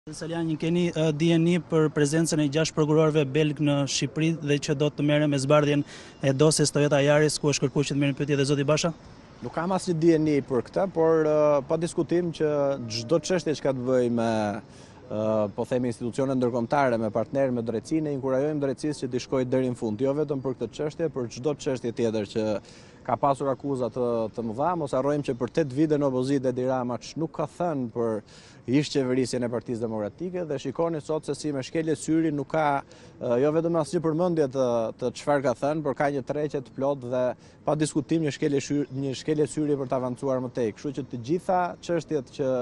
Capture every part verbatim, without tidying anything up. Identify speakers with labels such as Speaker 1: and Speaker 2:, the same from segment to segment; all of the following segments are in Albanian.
Speaker 1: Saljanin, keni uh, dijeni për prezencën e gjashtë prokurorëve belg në Shqipëri dhe që do të merren me zbardhjen e dosjes Toyota Yaris ku është kërkuar që të merren pyetje dhe zoti Basha?
Speaker 2: Nuk kam asnjë dijeni për këtë, por uh, pa diskutim që çdo çështje që ka të bëjë me uh, po themi institucione ndërkombëtare, me partnerë, me drejtsinë, inkurajojmë drejtësisë që të shkojë deri në fund, jo vetëm për këtë çështje, por çdo çështje tjetër që ka pasur akuza të, të mëdha. Mos harrojmë që për tetë vite në opozitë Edi Rama nuk ka thënë për ish qeverisjen e Partisë Demokratike dhe shikoni sot se si me shkelje syri nuk ka jo vetëm asnjë përmendje të të çfarë ka thënë, por ka një tërheqje të plot dhe pa diskutim një shkelje syri, një shkelje syri për të avancuar më tej. Kështu që të gjitha çështjet që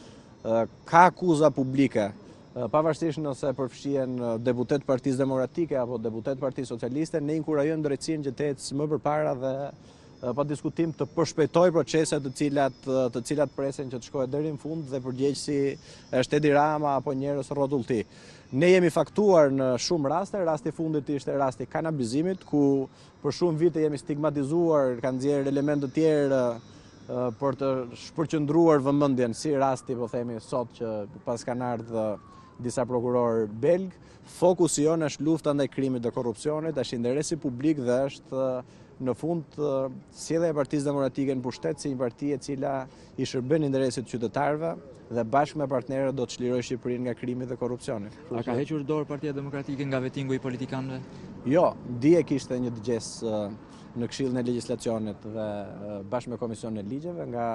Speaker 2: ka akuza publike, pavarësisht nëse përfshihen deputet Partisë Demokratike apo deputet Partisë Socialiste, ne inkurajojmë drejtsinë që të ecë më përpara dhe pa diskutim të përshpejtoj proceset të cilat, të cilat presin që të shkojë deri në fund dhe përgjegjësi është Edi Rama apo njerëz rrotullti. Ne jemi faktuar në shumë raste, rasti i fundit ishte rasti i kanabizimit, ku për shumë vite jemi stigmatizuar, kanë nxjerrë elemente të tjerë për të shpërqendruar vëmendjen, si rasti po themi sot që pas kanë ardhur disa prokurorë belg. Fokusi jonë është lufta ndaj krimit dhe korrupsionit, është interesi publik dhe është në fund sjellja e Partisë Demokratike në pushtet si një parti e cila i shërben interesit qytetarëve dhe bashkë me partnerët do të çlirojë Shqipërinë nga krimi dhe korrupsioni.
Speaker 3: A ka hequr dorë Partia Demokratike nga vetingu i politikanëve?
Speaker 2: Jo, dje kishte një dëgjes në Këshillin e Legjislacionit dhe bashkë me Komisionin e Ligjeve nga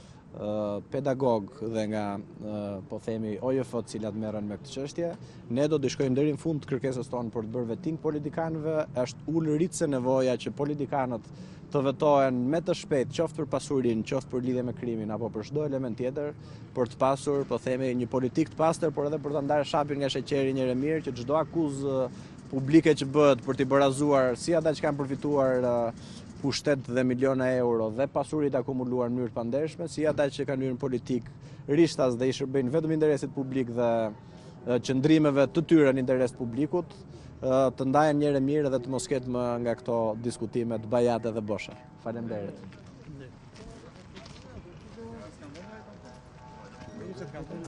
Speaker 2: pedagog dhe nga po themi O J F, të cilat merren me këtë çështje. Ne do të shkojmë deri në fund të kërkesës tonë për të bërë veting politikanëve. Është ulëritse nevoja që politikanët të vetohen me të shpejt, qoftë për pasurinë, qoftë për lidhje me krimin apo për çdo element tjetër, për të pasur, po themi, një politikë të pastër, por edhe për ta ndarë shapin nga sheqeri njëre mirë, që çdo akuzë publike që bëhet për t'i barazuar si ata që kanë përfituar pushtet dhe miliona euro dhe pasurit akumuluar në mënyrë të pandershme, si ata që kanë hyrë në politikë rishtas dhe i shërbejnë vetëm interesit publik dhe qëndrimeve të tyre në interes të publikut, të ndahen njëre mirë dhe të mos ketë më nga këto diskutime të bajate dhe bosha. Faleminderit.